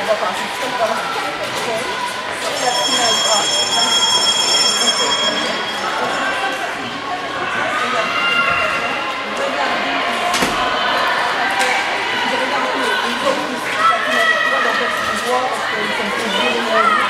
va passer ça dans 4 personnes. C'est la finale A.